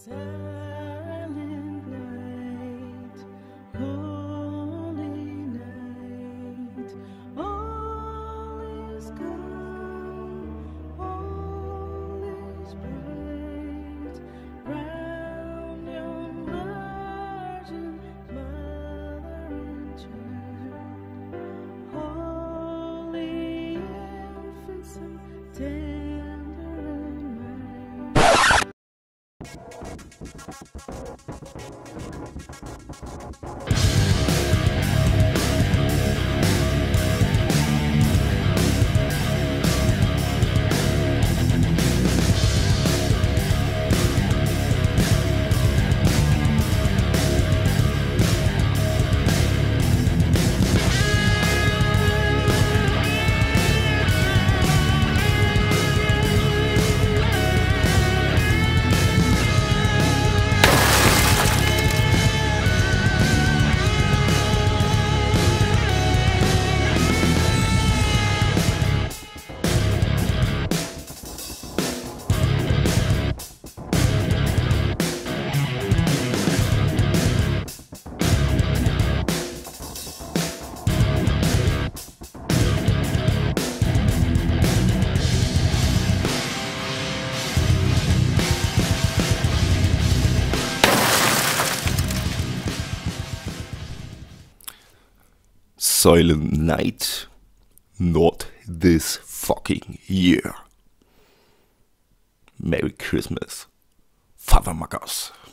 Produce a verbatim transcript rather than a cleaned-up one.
Silent night, holy night, all is calm, all is bright, round your virgin mother and child, holy infant, so tender and mild. Silent night, not this fucking year. Merry Christmas, Father Magas.